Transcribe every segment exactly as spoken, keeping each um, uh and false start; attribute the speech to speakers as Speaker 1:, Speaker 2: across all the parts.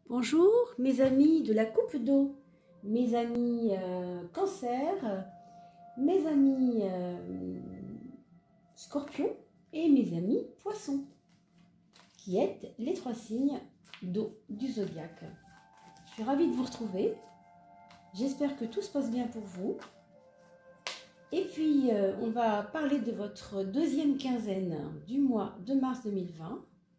Speaker 1: Bonjour mes amis de la coupe d'eau, mes amis euh, cancer, mes amis euh, scorpions et mes amis poissons, qui êtes les trois signes d'eau du zodiaque. Je suis ravie de vous retrouver, j'espère que tout se passe bien pour vous. Et puis euh, on va parler de votre deuxième quinzaine du mois de mars deux mille vingt.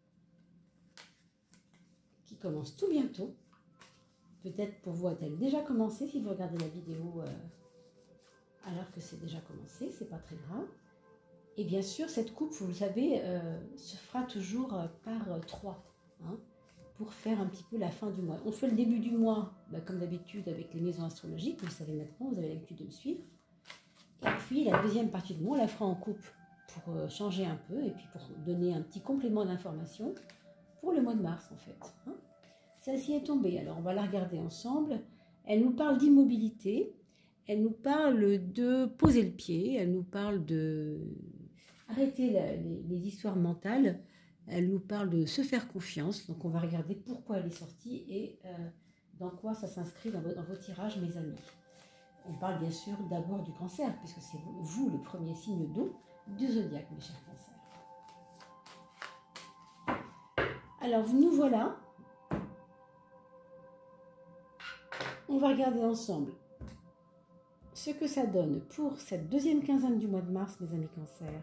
Speaker 1: Qui commence tout bientôt. Peut-être pour vous a-t-elle déjà commencé si vous regardez la vidéo euh, alors que c'est déjà commencé, c'est pas très grave. Et bien sûr, cette coupe, vous le savez, euh, se fera toujours euh, par euh, trois, hein, pour faire un petit peu la fin du mois. On fait le début du mois, bah, comme d'habitude, avec les maisons astrologiques, vous le savez maintenant, vous avez l'habitude de me suivre. Et puis la deuxième partie du mois, on la fera en coupe pour euh, changer un peu et puis pour donner un petit complément d'information pour le mois de mars en fait. Hein. Celle-ci est tombée, alors on va la regarder ensemble. Elle nous parle d'immobilité, elle nous parle de poser le pied, elle nous parle de arrêter la, les, les histoires mentales, elle nous parle de se faire confiance. Donc on va regarder pourquoi elle est sortie et euh, dans quoi ça s'inscrit dans, dans vos tirages, mes amis. On parle bien sûr d'abord du cancer, puisque c'est vous, vous le premier signe d'eau du zodiaque, mes chers cancers. Alors, nous voilà. On va regarder ensemble ce que ça donne pour cette deuxième quinzaine du mois de mars, mes amis cancers.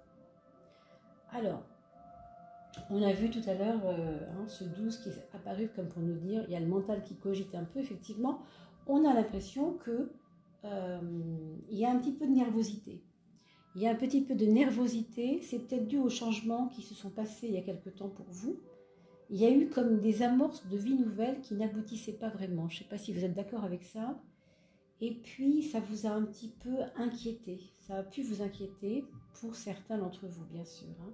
Speaker 1: Alors, on a vu tout à l'heure euh, hein, ce douze qui est apparu comme pour nous dire, il y a le mental qui cogite un peu, effectivement. On a l'impression que euh, il y a un petit peu de nervosité. Il y a un petit peu de nervosité, c'est peut-être dû aux changements qui se sont passés il y a quelque temps pour vous. Il y a eu comme des amorces de vie nouvelle qui n'aboutissaient pas vraiment. Je ne sais pas si vous êtes d'accord avec ça. Et puis, ça vous a un petit peu inquiété. Ça a pu vous inquiéter pour certains d'entre vous, bien sûr. Hein.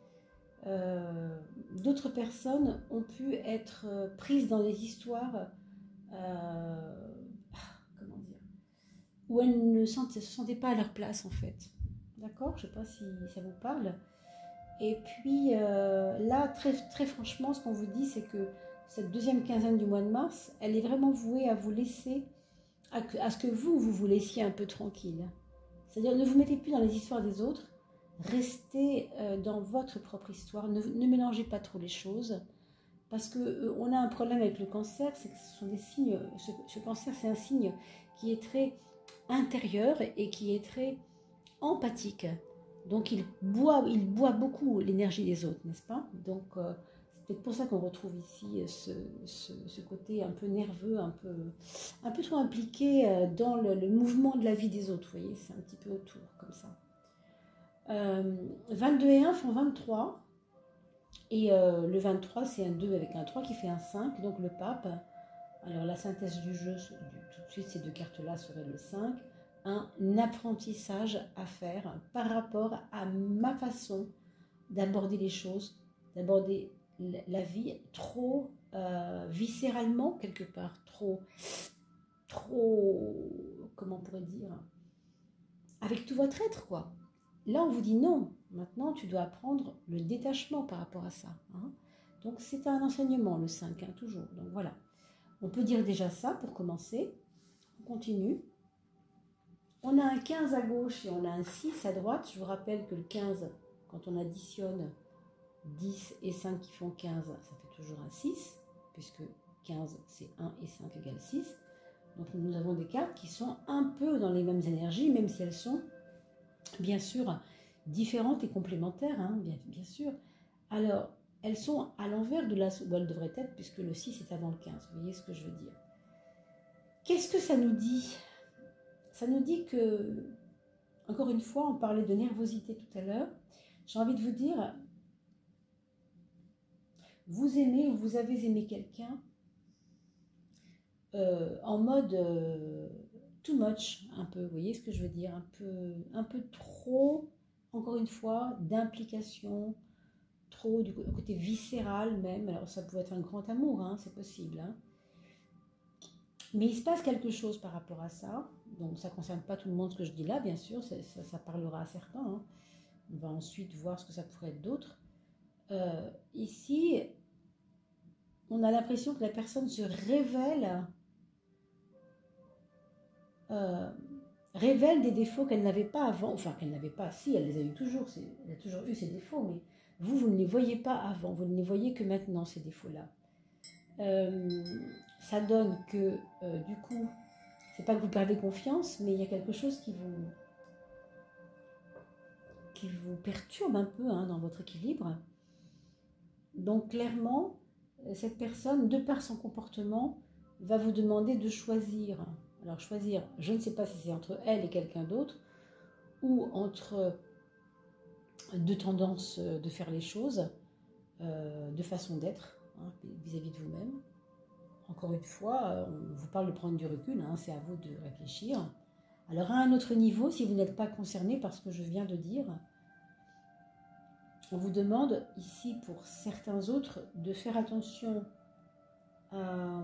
Speaker 1: Euh, D'autres personnes ont pu être prises dans des histoires, euh, comment dire, où elles ne se sentaient pas à leur place, en fait. D'accord? Je ne sais pas si ça vous parle. Et puis euh, là, très, très franchement, ce qu'on vous dit, c'est que cette deuxième quinzaine du mois de mars, elle est vraiment vouée à vous laisser, à, que, à ce que vous, vous vous laissiez un peu tranquille. C'est-à-dire, ne vous mettez plus dans les histoires des autres, restez euh, dans votre propre histoire, ne, ne mélangez pas trop les choses, parce qu'on euh, a un problème avec le cancer, c'est que ce sont des signes, ce, ce cancer, c'est un signe qui est très intérieur et qui est très empathique. Donc il boit, il boit beaucoup l'énergie des autres, n'est-ce pas? Donc euh, c'est peut-être pour ça qu'on retrouve ici ce, ce, ce côté un peu nerveux, un peu, un peu trop impliqué dans le, le mouvement de la vie des autres, vous voyez, c'est un petit peu autour, comme ça. Euh, vingt-deux et un font vingt-trois, et euh, le vingt-trois c'est un deux avec un trois qui fait un cinq, donc le pape. Alors la synthèse du jeu, tout de suite ces deux cartes-là seraient le cinq. Un apprentissage à faire par rapport à ma façon d'aborder les choses, d'aborder la vie trop euh, viscéralement quelque part, trop, trop, comment on pourrait dire, avec tout votre être, quoi. Là, on vous dit non, maintenant tu dois apprendre le détachement par rapport à ça. Hein. Donc c'est un enseignement, le cinq, hein, toujours. Donc voilà, on peut dire déjà ça pour commencer. On continue. On a un quinze à gauche et on a un six à droite. Je vous rappelle que le quinze, quand on additionne dix et cinq qui font quinze, ça fait toujours un six, puisque quinze c'est un et cinq égale six. Donc nous avons des cartes qui sont un peu dans les mêmes énergies, même si elles sont bien sûr différentes et complémentaires, hein, bien, bien sûr. Alors, elles sont à l'envers de la... Bon, elles devraient être, puisque le six est avant le quinze. Vous voyez ce que je veux dire? Qu'est-ce que ça nous dit? Ça nous dit que, encore une fois, on parlait de nervosité tout à l'heure. J'ai envie de vous dire, vous aimez ou vous avez aimé quelqu'un euh, en mode euh, too much, un peu, vous voyez ce que je veux dire, un peu, un peu trop, encore une fois, d'implication, trop du côté viscéral même. Alors ça peut être un grand amour, hein, c'est possible, hein. Mais il se passe quelque chose par rapport à ça. Donc ça ne concerne pas tout le monde ce que je dis là, bien sûr, ça, ça, ça parlera à certains. Hein. On va ensuite voir ce que ça pourrait être d'autre. Euh, ici, on a l'impression que la personne se révèle, euh, révèle des défauts qu'elle n'avait pas avant, enfin qu'elle n'avait pas, si, elle les a eu toujours, elle a toujours eu ces défauts, mais vous, vous ne les voyez pas avant, vous ne les voyez que maintenant, ces défauts-là. Euh, ça donne que, euh, du coup, c'est pas que vous perdez confiance, mais il y a quelque chose qui vous, qui vous perturbe un peu hein, dans votre équilibre. Donc clairement, cette personne, de par son comportement, va vous demander de choisir. Alors choisir, je ne sais pas si c'est entre elle et quelqu'un d'autre, ou entre deux tendances de faire les choses, euh, de façon d'être, hein, vis-à-vis de vous-même. Encore une fois, on vous parle de prendre du recul, hein, c'est à vous de réfléchir. Alors à un autre niveau, si vous n'êtes pas concerné par ce que je viens de dire, on vous demande ici pour certains autres de faire attention à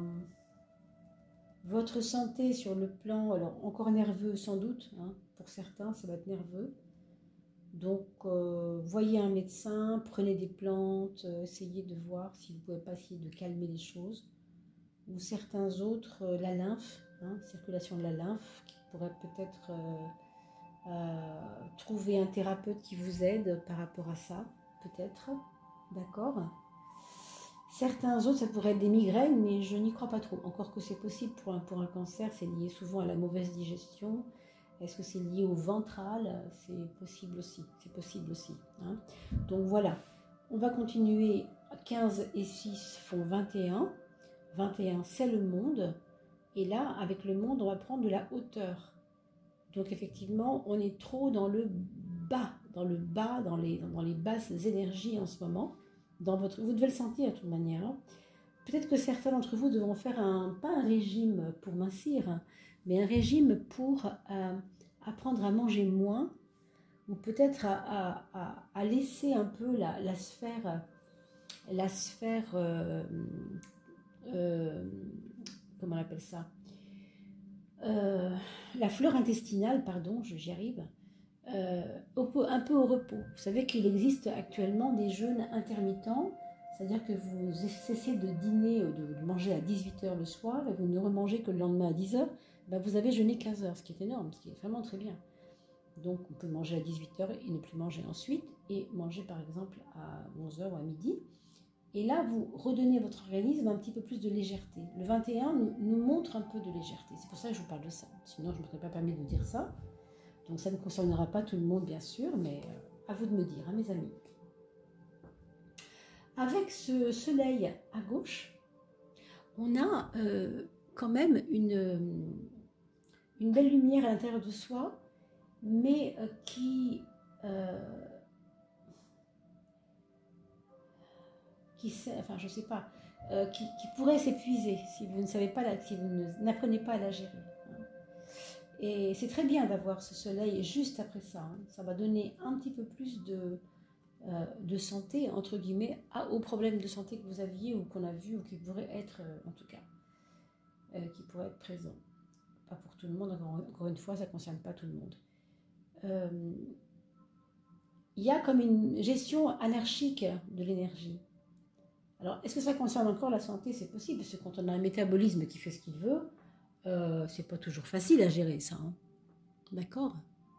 Speaker 1: votre santé sur le plan, alors encore nerveux sans doute, hein, pour certains ça va être nerveux. Donc euh, voyez un médecin, prenez des plantes, euh, essayez de voir si vous ne pouvez pas essayer de calmer les choses. Ou certains autres, euh, la lymphe, hein, circulation de la lymphe, qui pourrait peut-être euh, euh, trouver un thérapeute qui vous aide par rapport à ça, peut-être, d'accord. Certains autres, ça pourrait être des migraines, mais je n'y crois pas trop. Encore que c'est possible pour un, pour un cancer, c'est lié souvent à la mauvaise digestion. Est-ce que c'est lié au ventral? C'est possible aussi, c'est possible aussi. Hein. Donc voilà, on va continuer. quinze et six font vingt et un. vingt et un, c'est le monde. Et là, avec le monde, on va prendre de la hauteur. Donc effectivement, on est trop dans le bas, dans le bas, dans les, dans les basses énergies en ce moment. Dans votre, vous devez le sentir de toute manière. Hein. Peut-être que certains d'entre vous devront faire un, pas un régime pour mincir, hein, mais un régime pour euh, apprendre à manger moins, ou peut-être à, à, à, à laisser un peu la, la sphère, la sphère, euh, euh, comment on appelle ça, euh, la flore intestinale, pardon, j'y arrive, euh, un peu au repos. Vous savez qu'il existe actuellement des jeûnes intermittents, c'est-à-dire que vous cessez de dîner, de manger à dix-huit heures le soir, et vous ne remangez que le lendemain à dix heures, ben vous avez jeûné quinze heures, ce qui est énorme, ce qui est vraiment très bien. Donc on peut manger à dix-huit heures et ne plus manger ensuite, et manger par exemple à onze heures ou à midi. Et là, vous redonnez à votre organisme un petit peu plus de légèreté. Le vingt et un nous, nous montre un peu de légèreté. C'est pour ça que je vous parle de ça. Sinon, je ne me serais pas permis de vous dire ça. Donc ça ne concernera pas tout le monde, bien sûr, mais à vous de me dire, hein, mes amis. Avec ce soleil à gauche, on a euh, quand même une, une belle lumière à l'intérieur de soi, mais euh, qui... Euh, qui, enfin je sais pas, euh, qui, qui pourrait s'épuiser si vous ne savez pas, la, si vous n'apprenez pas à la gérer. Hein. Et c'est très bien d'avoir ce soleil juste après ça. Hein. Ça va donner un petit peu plus de, euh, de santé, entre guillemets, à, aux problèmes de santé que vous aviez ou qu'on a vu ou qui pourraient être, euh, en tout cas, euh, qui pourraient être présents. Pas pour tout le monde, encore, encore une fois, ça ne concerne pas tout le monde. Euh, il y a comme une gestion anarchique de l'énergie. Alors, est-ce que ça concerne encore la santé? C'est possible, parce que quand on a un métabolisme qui fait ce qu'il veut, euh, c'est pas toujours facile à gérer ça. Hein. D'accord?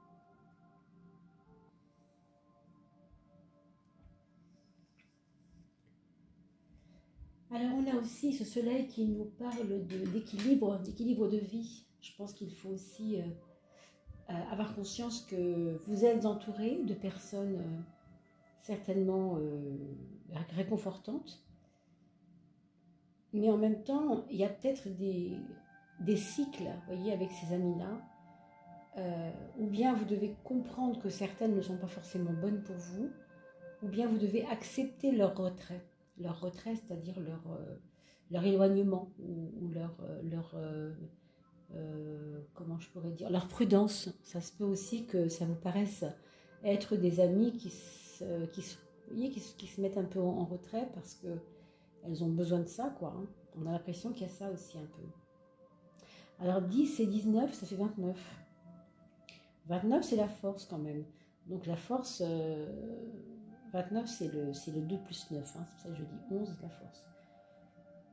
Speaker 1: Alors, on a aussi ce soleil qui nous parle d'équilibre, d'équilibre de vie. Je pense qu'il faut aussi euh, avoir conscience que vous êtes entouré de personnes euh, certainement euh, réconfortantes. Mais en même temps, il y a peut-être des, des cycles, vous voyez, avec ces amis-là, euh, ou bien vous devez comprendre que certaines ne sont pas forcément bonnes pour vous, ou bien vous devez accepter leur retrait. Leur retrait, c'est-à-dire leur, euh, leur éloignement, ou, ou leur, euh, leur euh, euh, comment je pourrais dire, leur prudence. Ça se peut aussi que ça vous paraisse être des amis qui se, qui se, vous voyez, qui, qui se mettent un peu en, en retrait parce que elles ont besoin de ça, quoi. Hein. On a l'impression qu'il y a ça aussi un peu. Alors dix et dix-neuf, ça fait vingt-neuf. vingt-neuf, c'est la force quand même. Donc la force, euh, vingt-neuf, c'est le, c'est le deux plus neuf. Hein. C'est pour ça que je dis onze, c'est la force.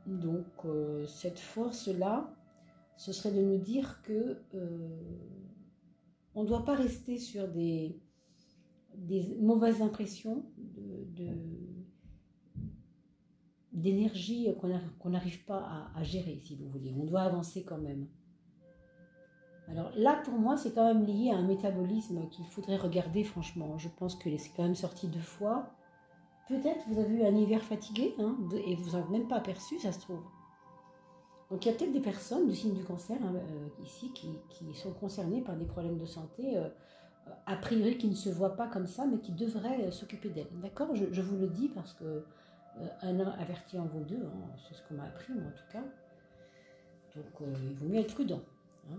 Speaker 1: Donc, euh, cette force-là, ce serait de nous dire que euh, on ne doit pas rester sur des, des mauvaises impressions de, de, d'énergie qu'on n'arrive pas à, à gérer, si vous voulez. On doit avancer quand même. Alors là, pour moi, c'est quand même lié à un métabolisme qu'il faudrait regarder, franchement. Je pense que c'est quand même sorti deux fois. Peut-être vous avez eu un hiver fatigué, hein, et vous n'en avez même pas aperçu, ça se trouve. Donc il y a peut-être des personnes du signe du cancer, hein, euh, ici, qui, qui sont concernées par des problèmes de santé, euh, a priori qui ne se voient pas comme ça, mais qui devraient euh, s'occuper d'elles. D'accord, je, je vous le dis parce que euh, un averti en vaut deux, hein, c'est ce qu'on m'a appris, moi, en tout cas. Donc euh, il vaut mieux être prudent. Hein.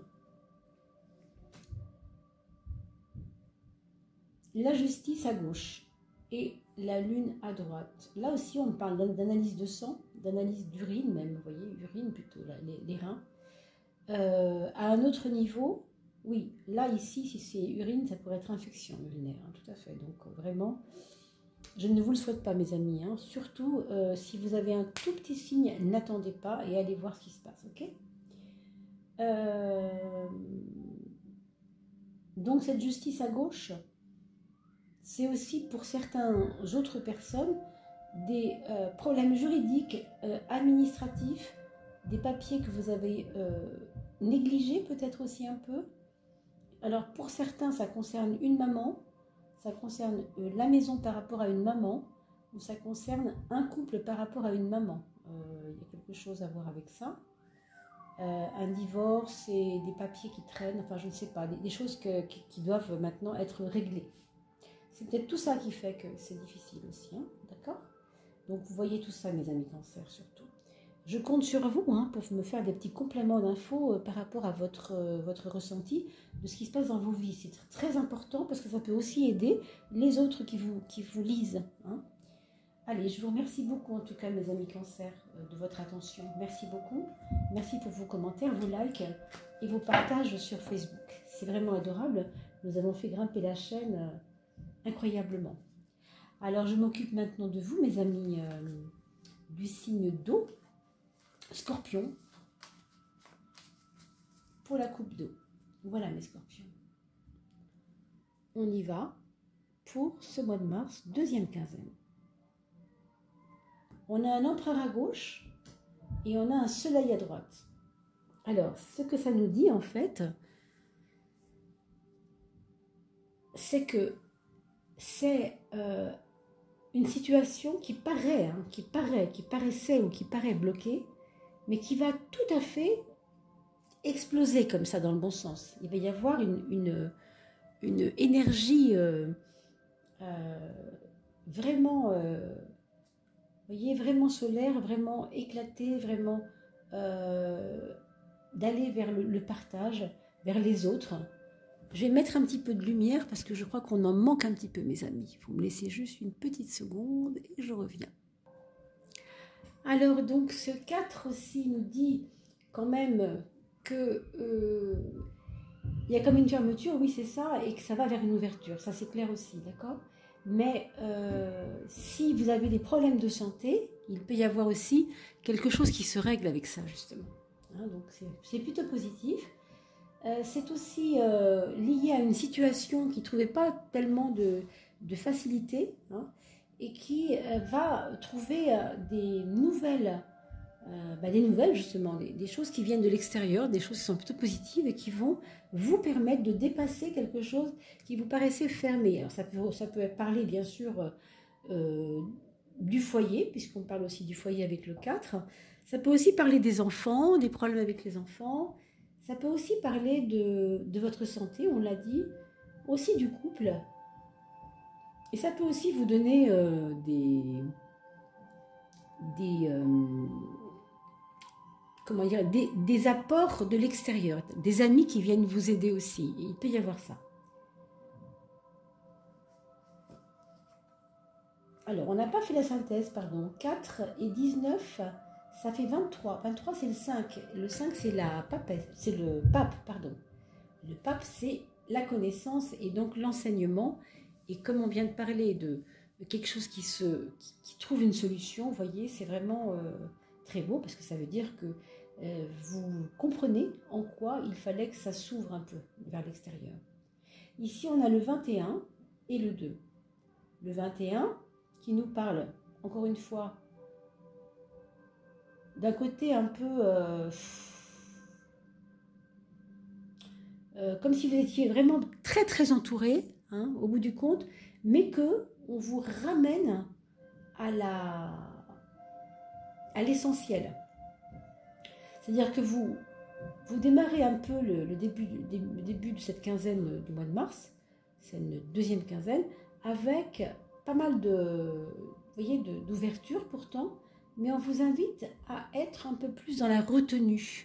Speaker 1: La justice à gauche et la lune à droite. Là aussi, on parle d'analyse de sang, d'analyse d'urine même, vous voyez, urine plutôt, là, les, les reins. Euh, à un autre niveau, oui, là, ici, si c'est urine, ça pourrait être infection urinaire, hein, tout à fait. Donc, vraiment, je ne vous le souhaite pas, mes amis. Hein. Surtout, euh, si vous avez un tout petit signe, n'attendez pas et allez voir ce qui se passe, ok euh, Donc, cette justice à gauche, c'est aussi pour certaines autres personnes des euh, problèmes juridiques, euh, administratifs, des papiers que vous avez euh, négligés peut-être aussi un peu. Alors pour certains, ça concerne une maman, ça concerne euh, la maison par rapport à une maman, ou ça concerne un couple par rapport à une maman. Euh, il y a quelque chose à voir avec ça. Euh, un divorce et des papiers qui traînent, enfin je ne sais pas, des, des choses que, qui, qui doivent maintenant être réglées. C'est peut-être tout ça qui fait que c'est difficile aussi, hein, d'accord? Donc vous voyez tout ça, mes amis cancer, surtout. Je compte sur vous hein, pour me faire des petits compléments d'infos euh, par rapport à votre, euh, votre ressenti de ce qui se passe dans vos vies. C'est très important parce que ça peut aussi aider les autres qui vous, qui vous lisent. Hein. Allez, je vous remercie beaucoup en tout cas, mes amis cancer, euh, de votre attention. Merci beaucoup. Merci pour vos commentaires, vos likes et vos partages sur Facebook. C'est vraiment adorable. Nous avons fait grimper la chaîne euh, incroyablement. Alors, je m'occupe maintenant de vous, mes amis euh, du signe d'eau, Scorpion, pour la coupe d'eau. Voilà, mes scorpions. On y va pour ce mois de mars, deuxième quinzaine. On a un empereur à gauche et on a un soleil à droite. Alors, ce que ça nous dit, en fait, c'est que c'est euh, une situation qui paraît, hein, qui paraît, qui paraissait ou qui paraît bloquée, mais qui va tout à fait exploser comme ça dans le bon sens. Il va y avoir une, une, une énergie euh, euh, vraiment, euh, vous voyez, vraiment solaire, vraiment éclatée, vraiment euh, d'aller vers le, le partage, vers les autres. Je vais mettre un petit peu de lumière parce que je crois qu'on en manque un petit peu, mes amis. Vous me laissez juste une petite seconde et je reviens. Alors, donc, ce quatre aussi nous dit quand même que euh, il y a comme une fermeture, oui, c'est ça, et que ça va vers une ouverture. Ça, c'est clair aussi, d'accord? Mais euh, si vous avez des problèmes de santé, il peut y avoir aussi quelque chose qui se règle avec ça, justement. Hein, donc, c'est plutôt positif. Euh, c'est aussi euh, lié à une situation qui ne trouvait pas tellement de, de facilité, hein, et qui euh, va trouver euh, des nouvelles, euh, bah, des nouvelles justement, des, des choses qui viennent de l'extérieur, des choses qui sont plutôt positives et qui vont vous permettre de dépasser quelque chose qui vous paraissait fermé. Alors ça peut, ça peut parler bien sûr euh, du foyer, puisqu'on parle aussi du foyer avec le quatre. Ça peut aussi parler des enfants, des problèmes avec les enfants. Ça peut aussi parler de, de votre santé, on l'a dit, aussi du couple. Et ça peut aussi vous donner euh, des, des, euh, comment dire, des, des apports de l'extérieur, des amis qui viennent vous aider aussi. Il peut y avoir ça. Alors, on n'a pas fait la synthèse, pardon. quatre et dix-neuf, ça fait vingt-trois. vingt-trois, c'est le cinq. Le cinq, c'est la papesse, c'est le pape, pardon. Le pape, c'est la connaissance et donc l'enseignement. Et comme on vient de parler de quelque chose qui, se, qui, qui trouve une solution, vous voyez, c'est vraiment euh, très beau parce que ça veut dire que euh, vous comprenez en quoi il fallait que ça s'ouvre un peu vers l'extérieur. Ici, on a le vingt et un et le deux. Le vingt et un qui nous parle, encore une fois, d'un côté un peu euh, euh, comme si vous étiez vraiment très très entouré, hein, au bout du compte, mais que on vous ramène à la à l'essentiel. C'est-à-dire que vous vous démarrez un peu le, le, début, le début de cette quinzaine du mois de mars, c'est une deuxième quinzaine, avec pas mal de, vous voyez, d'ouverture pourtant, mais on vous invite à être un peu plus dans la retenue,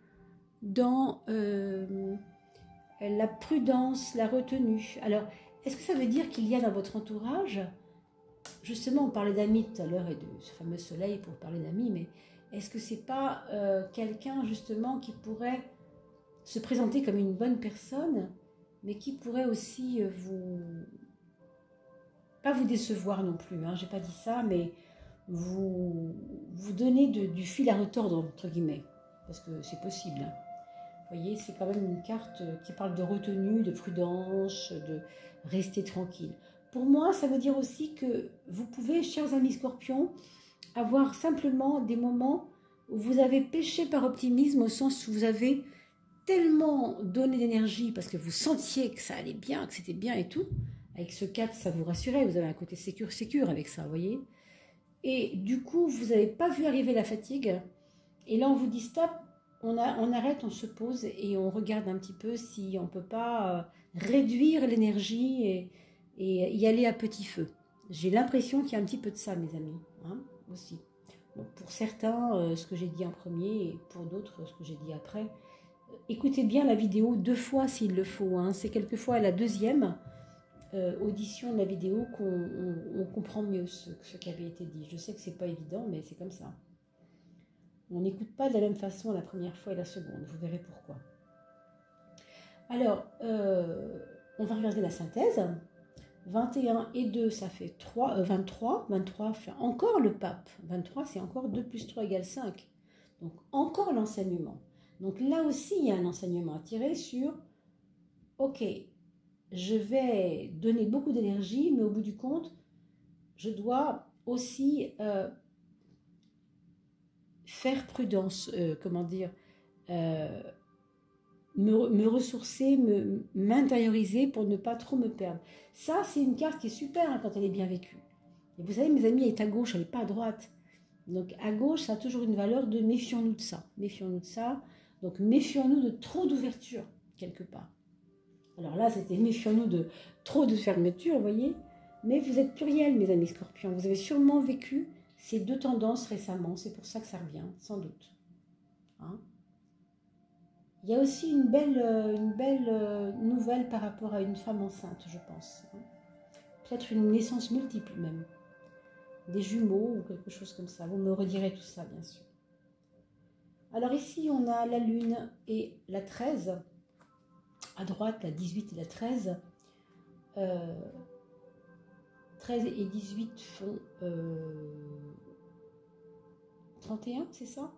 Speaker 1: dans euh, la prudence, la retenue. Alors, est-ce que ça veut dire qu'il y a dans votre entourage, justement, on parlait d'amis tout à l'heure et de ce fameux soleil pour parler d'amis, mais est-ce que c'est pas euh, quelqu'un justement qui pourrait se présenter comme une bonne personne, mais qui pourrait aussi euh, vous, pas vous décevoir non plus, hein, j'ai pas dit ça, mais vous, vous donner de, du fil à retordre, entre guillemets, parce que c'est possible. Hein. Vous voyez, c'est quand même une carte qui parle de retenue, de prudence, de rester tranquille. Pour moi, ça veut dire aussi que vous pouvez, chers amis scorpions, avoir simplement des moments où vous avez péché par optimisme, au sens où vous avez tellement donné d'énergie parce que vous sentiez que ça allait bien, que c'était bien et tout. Avec ce quatre, ça vous rassurait, vous avez un côté sécure, sécure avec ça, vous voyez. Et du coup, vous n'avez pas vu arriver la fatigue. Et là, on vous dit stop, on, a, on arrête, on se pose et on regarde un petit peu si on ne peut pas euh, réduire l'énergie et, et y aller à petit feu. J'ai l'impression qu'il y a un petit peu de ça, mes amis, hein, aussi. Donc, pour certains, euh, ce que j'ai dit en premier et pour d'autres, ce que j'ai dit après. Écoutez bien la vidéo deux fois s'il le faut. Hein. C'est quelquefois à la deuxième euh, audition de la vidéo qu'on on, on comprend mieux ce, ce qui avait été dit. Je sais que c'est pas évident, mais c'est comme ça. On n'écoute pas de la même façon la première fois et la seconde. Vous verrez pourquoi. Alors, euh, on va regarder la synthèse. vingt et un et deux, ça fait trois, euh, vingt-trois. vingt-trois fait encore le pape. vingt-trois, c'est encore deux plus trois égale cinq. Donc, encore l'enseignement. Donc là aussi, il y a un enseignement à tirer sur, ok, je vais donner beaucoup d'énergie, mais au bout du compte, je dois aussi euh, faire prudence, euh, comment dire, euh, me, me ressourcer, me, m'intérioriser pour ne pas trop me perdre. Ça, c'est une carte qui est super hein, quand elle est bien vécue. Et vous savez, mes amis, elle est à gauche, elle n'est pas à droite. Donc à gauche, ça a toujours une valeur de méfions-nous de ça, méfions-nous de ça. Donc, méfions-nous de trop d'ouverture, quelque part. Alors là, c'était méfions-nous de trop de fermeture, vous voyez. Mais vous êtes pluriel, mes amis scorpions. Vous avez sûrement vécu ces deux tendances récemment. C'est pour ça que ça revient, sans doute. Hein, il y a aussi une belle, une belle nouvelle par rapport à une femme enceinte, je pense. Hein. Peut-être une naissance multiple, même. Des jumeaux ou quelque chose comme ça. Vous me redirez tout ça, bien sûr. Alors ici, on a la lune et la treize. À droite, la dix-huit et la treize. Euh, treize et dix-huit font euh, trente et un, c'est ça?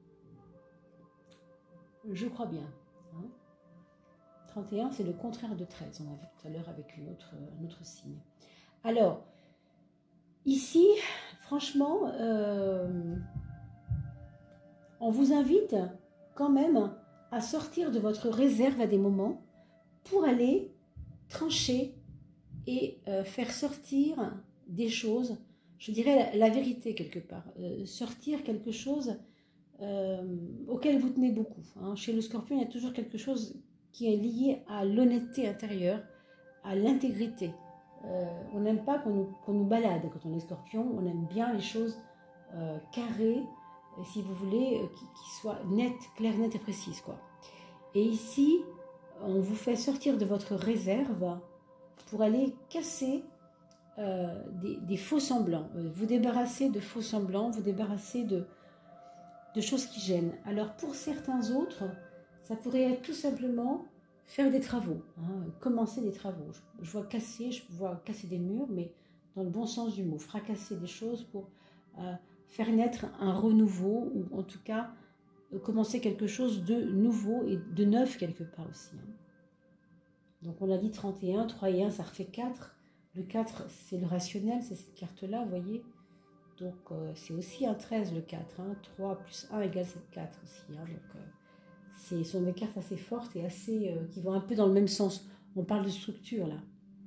Speaker 1: Je crois bien. Hein, trente et un, c'est le contraire de treize. On a vu tout à l'heure avec une autre, un autre signe. Alors, ici, franchement... Euh, on vous invite quand même à sortir de votre réserve à des moments pour aller trancher et euh, faire sortir des choses, je dirais la, la vérité quelque part, euh, sortir quelque chose euh, auquel vous tenez beaucoup. Hein. Chez le scorpion, il y a toujours quelque chose qui est lié à l'honnêteté intérieure, à l'intégrité. Euh, on n'aime pas qu'on nous, qu'on nous balade quand on est scorpion, on aime bien les choses euh, carrées, si vous voulez, qui, qui soit nette, claire, nette et précise, quoi. Et ici, on vous fait sortir de votre réserve pour aller casser euh, des, des faux semblants, vous débarrasser de faux semblants, vous débarrasser de, de choses qui gênent. Alors, pour certains autres, ça pourrait être tout simplement faire des travaux, hein, commencer des travaux. Je, je vois casser, je vois casser des murs, mais dans le bon sens du mot, fracasser des choses pour... Euh, faire naître un renouveau, ou en tout cas, euh, commencer quelque chose de nouveau et de neuf quelque part aussi. Hein. Donc on a dit trente et un, trois et un, ça refait quatre. Le quatre, c'est le rationnel, c'est cette carte-là, vous voyez. Donc euh, c'est aussi un treize, le quatre. Hein. trois plus un égale quatre aussi. Hein. Donc euh, ce sont des cartes assez fortes et assez, euh, qui vont un peu dans le même sens. On parle de structure là.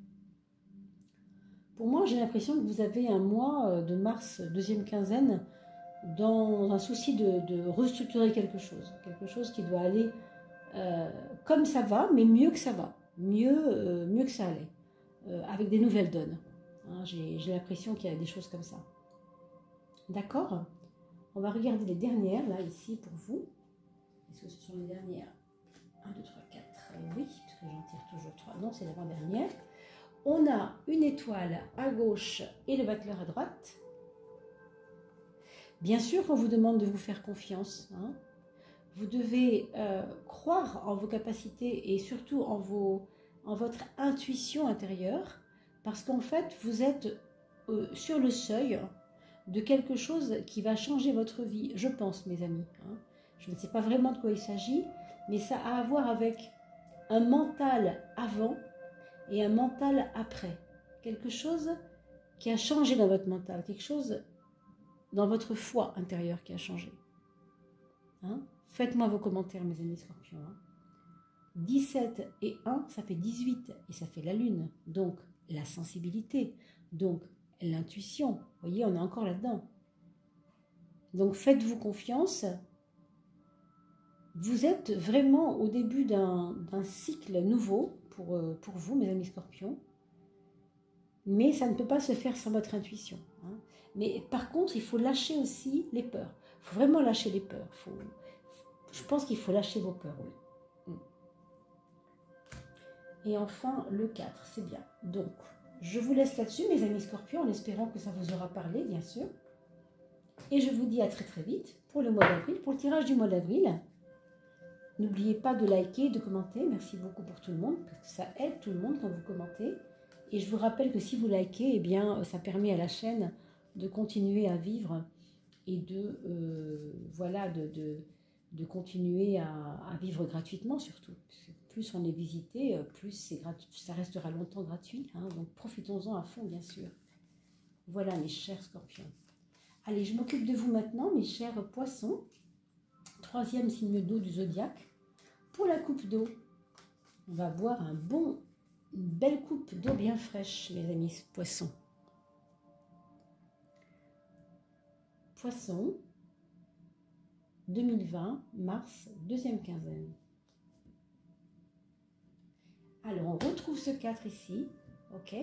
Speaker 1: Pour moi, j'ai l'impression que vous avez un mois de mars, deuxième quinzaine, dans un souci de, de restructurer quelque chose. Quelque chose qui doit aller euh, comme ça va, mais mieux que ça va. Mieux, euh, mieux que ça allait. Euh, avec des nouvelles donnes. Hein, j'ai l'impression qu'il y a des choses comme ça. D'accord? On va regarder les dernières, là, ici, pour vous. Est-ce que ce sont les dernières? un, deux, trois, quatre. Oui, parce que j'en tire toujours trois. Non, c'est l'avant-dernière. On a une étoile à gauche et le battleur à droite. Bien sûr, on vous demande de vous faire confiance. Hein. Vous devez euh, croire en vos capacités et surtout en, vos, en votre intuition intérieure, parce qu'en fait, vous êtes euh, sur le seuil de quelque chose qui va changer votre vie, je pense, mes amis. Hein. Je ne sais pas vraiment de quoi il s'agit, mais ça a à voir avec un mental avant et un mental après. Quelque chose qui a changé dans votre mental, quelque chose dans votre foi intérieure qui a changé. Hein? Faites-moi vos commentaires, mes amis scorpions. Hein? dix-sept et un, ça fait dix-huit, et ça fait la lune. Donc, la sensibilité, donc l'intuition. Vous voyez, on est encore là-dedans. Donc, faites-vous confiance. Vous êtes vraiment au début d'un cycle nouveau pour, euh, pour vous, mes amis scorpions. Mais ça ne peut pas se faire sans votre intuition. Hein. Mais par contre, il faut lâcher aussi les peurs. Il faut vraiment lâcher les peurs. Faut, je pense qu'il faut lâcher vos peurs, oui. Et enfin, le quatre, c'est bien. Donc, je vous laisse là-dessus, mes amis scorpions, en espérant que ça vous aura parlé, bien sûr. Et je vous dis à très très vite pour le mois d'avril, pour le tirage du mois d'avril. N'oubliez pas de liker, de commenter. Merci beaucoup pour tout le monde, parce que ça aide tout le monde quand vous commentez. Et je vous rappelle que si vous likez, eh bien, ça permet à la chaîne de continuer à vivre et de, euh, voilà, de, de, de continuer à, à vivre gratuitement surtout. Plus on est visité, plus c'est gratuit, ça restera longtemps gratuit. Hein, donc profitons-en à fond, bien sûr. Voilà, mes chers scorpions. Allez, je m'occupe de vous maintenant, mes chers poissons. Troisième signe d'eau du zodiaque. Pour la coupe d'eau, on va boire un bon, une belle coupe d'eau bien fraîche, mes amis poissons. Poissons, deux mille vingt, mars, deuxième quinzaine. Alors, on retrouve ce quatre ici, ok?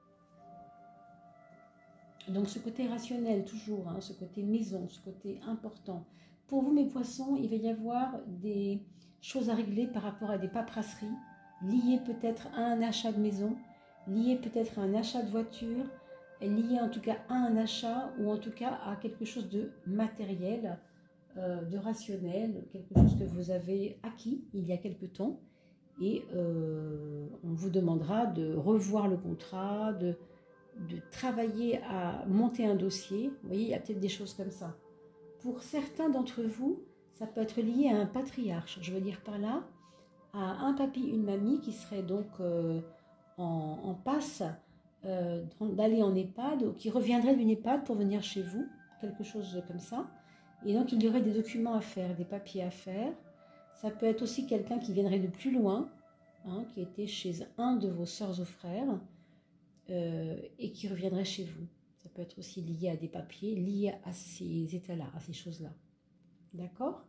Speaker 1: Donc, ce côté rationnel, toujours, hein, ce côté maison, ce côté important. Pour vous, mes poissons, il va y avoir des choses à régler par rapport à des paperasseries, liées peut-être à un achat de maison, liées peut-être à un achat de voiture, liées en tout cas à un achat ou en tout cas à quelque chose de matériel, euh, de rationnel, quelque chose que vous avez acquis il y a quelque temps. Et euh, on vous demandera de revoir le contrat, de, de travailler à monter un dossier. Vous voyez, il y a peut-être des choses comme ça. Pour certains d'entre vous, ça peut être lié à un patriarche. Je veux dire par là, à un papy, une mamie qui serait donc euh, en, en passe euh, d'aller en EHPAD ou qui reviendrait d'une EHPAD pour venir chez vous, quelque chose comme ça. Et donc, il y aurait des documents à faire, des papiers à faire. Ça peut être aussi quelqu'un qui viendrait de plus loin, hein, qui était chez un de vos sœurs ou frères euh, et qui reviendrait chez vous. Ça peut être aussi lié à des papiers, lié à ces états-là, à ces choses-là. D'accord?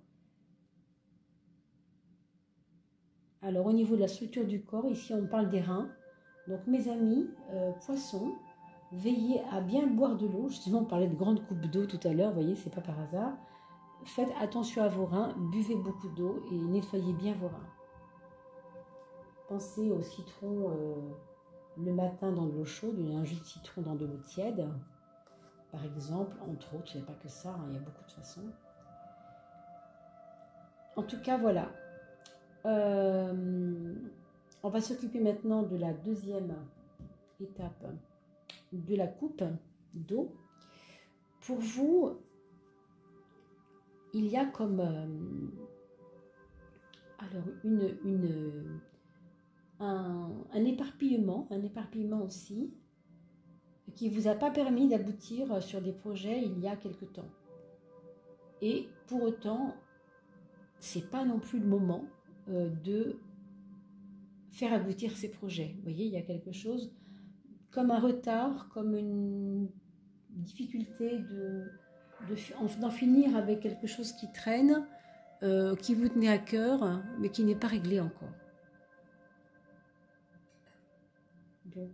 Speaker 1: Alors, au niveau de la structure du corps, ici, on parle des reins. Donc, mes amis, euh, poissons, veillez à bien boire de l'eau. Justement, on parlait de grandes coupes d'eau tout à l'heure, vous voyez, c'est pas par hasard. Faites attention à vos reins, buvez beaucoup d'eau et nettoyez bien vos reins. Pensez au citron euh, le matin dans de l'eau chaude, un jus de citron dans de l'eau tiède, par exemple, entre autres, il n'y a pas que ça, hein, il y a beaucoup de façons. En tout cas, voilà. Euh, on va s'occuper maintenant de la deuxième étape de la coupe d'eau. Pour vous, il y a comme euh, alors une, une, un, un éparpillement, un éparpillement aussi, qui ne vous a pas permis d'aboutir sur des projets il y a quelque temps. Et pour autant, c'est pas non plus le moment euh, de faire aboutir ces projets. Vous voyez, il y a quelque chose comme un retard, comme une difficulté de, de, d'en finir avec quelque chose qui traîne, euh, qui vous tenait à cœur, mais qui n'est pas réglé encore. Donc,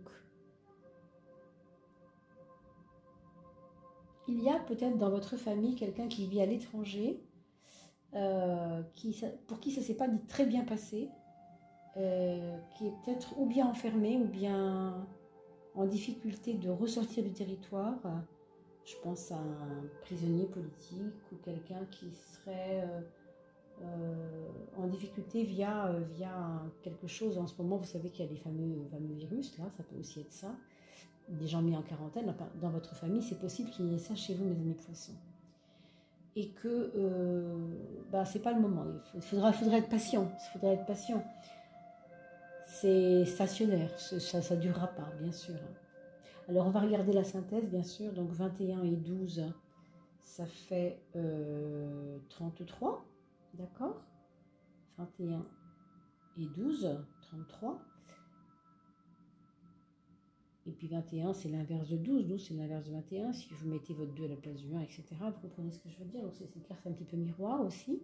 Speaker 1: il y a peut-être dans votre famille quelqu'un qui vit à l'étranger, euh, qui, pour qui ça ne s'est pas très bien passé, euh, qui est peut-être ou bien enfermé ou bien en difficulté de ressortir du territoire. Je pense à un prisonnier politique ou quelqu'un qui serait euh, euh, en difficulté via, euh, via un, quelque chose. En ce moment, vous savez qu'il y a les fameux, fameux virus, là, ça peut aussi être ça. Des gens mis en quarantaine. Enfin, dans votre famille, c'est possible qu'il y ait ça chez vous, mes amis poissons. Et que euh, bah, c'est pas le moment. Il faudra, faudra être patient. Il faudra être patient. C'est stationnaire, ça ne durera pas, bien sûr. Alors, on va regarder la synthèse, bien sûr. Donc, vingt et un et douze, ça fait euh, trente-trois, d'accord? vingt et un et douze, trente-trois. Et puis vingt et un, c'est l'inverse de douze. douze, c'est l'inverse de vingt et un. Si vous mettez votre deux à la place du un, et cetera, vous comprenez ce que je veux dire? Donc, c'est une carte un petit peu miroir aussi.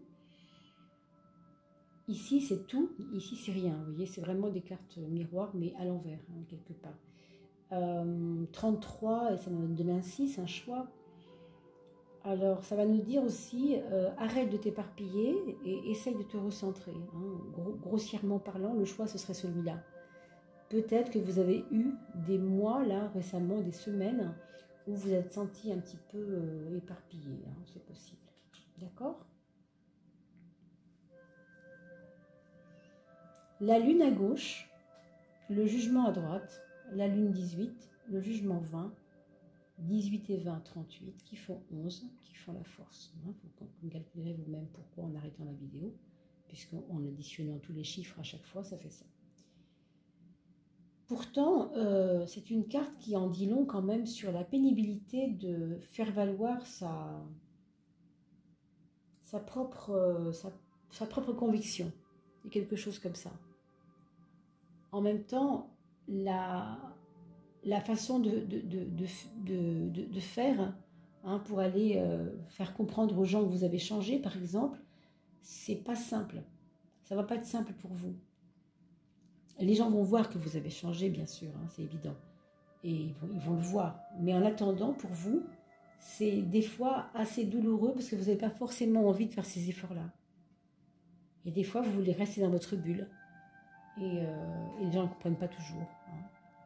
Speaker 1: Ici, c'est tout. Ici, c'est rien. Vous voyez, c'est vraiment des cartes miroirs, mais à l'envers, hein, quelque part. Euh, trente-trois, et ça va nous donner un six, un choix. Alors, ça va nous dire aussi, euh, arrête de t'éparpiller et essaye de te recentrer. Hein. Gros, grossièrement parlant, le choix, ce serait celui-là. Peut-être que vous avez eu des mois, là, récemment, des semaines, où vous êtes senti un petit peu euh, éparpillé. Hein, c'est possible. D'accord? La lune à gauche, le jugement à droite, la lune dix-huit, le jugement vingt, dix-huit et vingt, trente-huit, qui font onze, qui font la force. Hein, vous calculerez vous-même pourquoi en arrêtant la vidéo, puisqu'en additionnant tous les chiffres à chaque fois, ça fait ça. Pourtant, euh, c'est une carte qui en dit long quand même sur la pénibilité de faire valoir sa, sa, propre, euh, sa, sa propre conviction. C'est quelque chose comme ça. En même temps, la, la façon de, de, de, de, de, de faire hein, pour aller euh, faire comprendre aux gens que vous avez changé, par exemple, c'est pas simple. Ça va pas être simple pour vous. Les gens vont voir que vous avez changé, bien sûr, hein, c'est évident. Et ils vont, ils vont le voir. Mais en attendant, pour vous, c'est des fois assez douloureux parce que vous n'avez pas forcément envie de faire ces efforts-là. Et des fois, vous voulez rester dans votre bulle. Et, euh, et les gens ne comprennent pas toujours. Hein.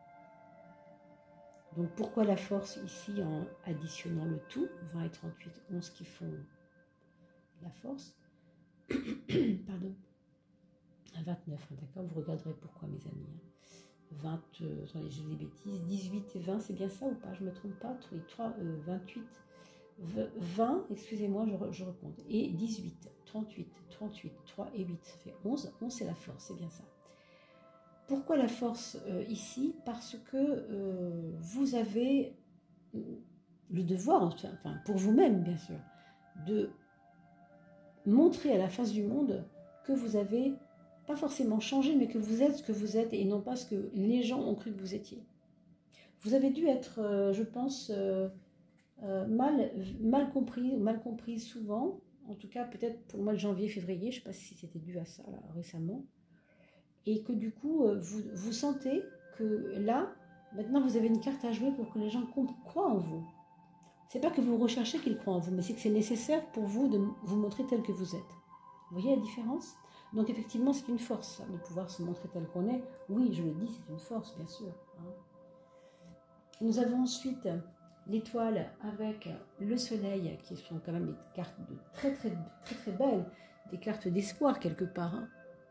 Speaker 1: Donc, pourquoi la force ici en additionnant le tout, vingt et trente-huit, onze qui font la force. Pardon. À vingt-neuf, d'accord, vous regarderez pourquoi, mes amis. vingt, euh, attendez, j'ai des bêtises, dix-huit et vingt, c'est bien ça ou pas? Je ne me trompe pas. trois, euh, vingt-huit, vingt, excusez-moi, je, je recompte. Et dix-huit, trente-huit, trente-huit, trois et huit, ça fait onze. onze, c'est la force, c'est bien ça. Pourquoi la force euh, ici? Parce que euh, vous avez le devoir, enfin, enfin pour vous-même, bien sûr, de montrer à la face du monde que vous avez pas forcément changé, mais que vous êtes ce que vous êtes et non pas ce que les gens ont cru que vous étiez. Vous avez dû être, euh, je pense, euh, euh, mal, mal compris, mal comprise souvent, en tout cas peut-être pour le mois de janvier, février, je ne sais pas si c'était dû à ça là, récemment, et que du coup, euh, vous, vous sentez que là, maintenant vous avez une carte à jouer pour que les gens croient en vous. C'est pas que vous recherchez qu'ils croient en vous, mais c'est que c'est nécessaire pour vous de vous montrer tel que vous êtes. Vous voyez la différence? Donc effectivement, c'est une force de pouvoir se montrer tel qu'on est. Oui, je le dis, c'est une force, bien sûr. Hein. Nous avons ensuite l'étoile avec le soleil, qui sont quand même des cartes de très très très très belles, des cartes d'espoir quelque part. Hein.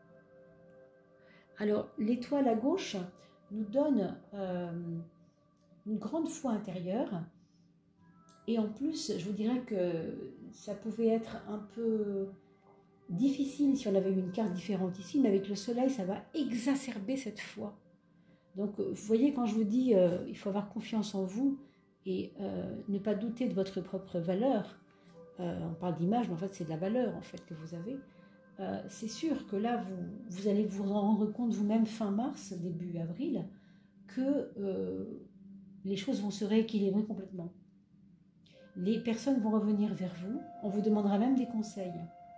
Speaker 1: Alors l'étoile à gauche nous donne euh, une grande foi intérieure Et en plus, je vous dirais que ça pouvait être un peu difficile si on avait une carte différente ici, mais avec le soleil, ça va exacerber cette foi. Donc, vous voyez, quand je vous dis euh, il faut avoir confiance en vous et euh, ne pas douter de votre propre valeur, euh, on parle d'image, mais en fait, c'est de la valeur en fait que vous avez. Euh, c'est sûr que là, vous, vous allez vous rendre compte vous-même fin mars, début avril, que euh, les choses vont se rééquilibrer complètement. Les personnes vont revenir vers vous, on vous demandera même des conseils,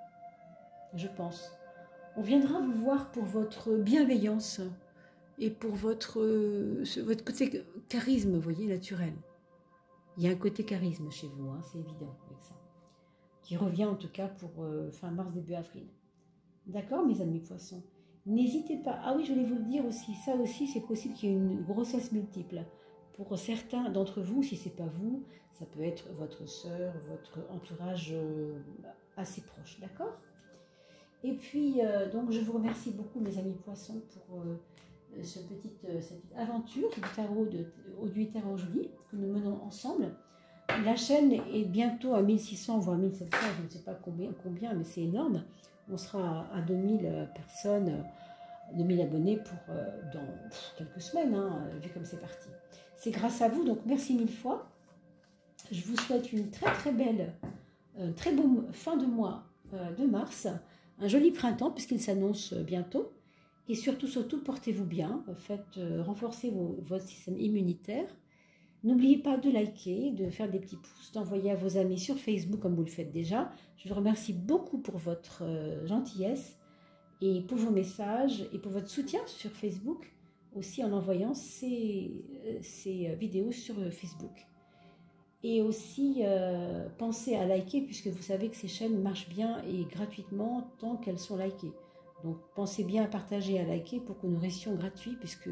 Speaker 1: je pense. On viendra vous voir pour votre bienveillance et pour votre, votre côté charisme, vous voyez, naturel. Il y a un côté charisme chez vous, hein, c'est évident avec ça, qui revient en tout cas pour euh, fin mars, début avril. D'accord, mes amis poissons? N'hésitez pas. Ah oui, je voulais vous le dire aussi, ça aussi, c'est possible qu'il y ait une grossesse multiple. Pour certains d'entre vous, si ce n'est pas vous, ça peut être votre sœur, votre entourage euh, assez proche, d'accord? Et puis, euh, donc, je vous remercie beaucoup, mes amis poissons, pour euh, ce petit, euh, cette petite aventure du tarot de Audrey Tarot Jolie que nous menons ensemble. La chaîne est bientôt à mille six cents, voire mille sept cents, je ne sais pas combien, combien mais c'est énorme. On sera à deux mille personnes, deux mille abonnés pour euh, dans quelques semaines, hein, vu comme c'est parti. C'est grâce à vous, donc merci mille fois. Je vous souhaite une très très belle, euh, très beau fin de mois euh, de mars, un joli printemps puisqu'il s'annonce bientôt. Et surtout, surtout, portez-vous bien, faites euh, renforcer vos, votre système immunitaire. N'oubliez pas de liker, de faire des petits pouces, d'envoyer à vos amis sur Facebook comme vous le faites déjà. Je vous remercie beaucoup pour votre euh, gentillesse et pour vos messages et pour votre soutien sur Facebook, aussi en envoyant ces, euh, ces vidéos sur Facebook. Et aussi, euh, pensez à liker puisque vous savez que ces chaînes marchent bien et gratuitement tant qu'elles sont likées. Donc pensez bien à partager, à liker pour que nous restions gratuits puisque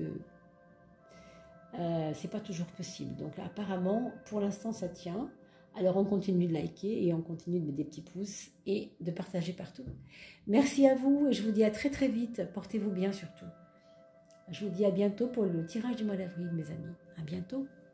Speaker 1: Euh, c'est pas toujours possible. Donc là, apparemment, pour l'instant, ça tient. Alors, on continue de liker et on continue de mettre des petits pouces et de partager partout. Merci à vous et je vous dis à très très vite. Portez-vous bien surtout. Je vous dis à bientôt pour le tirage du mois d'avril, mes amis. À bientôt.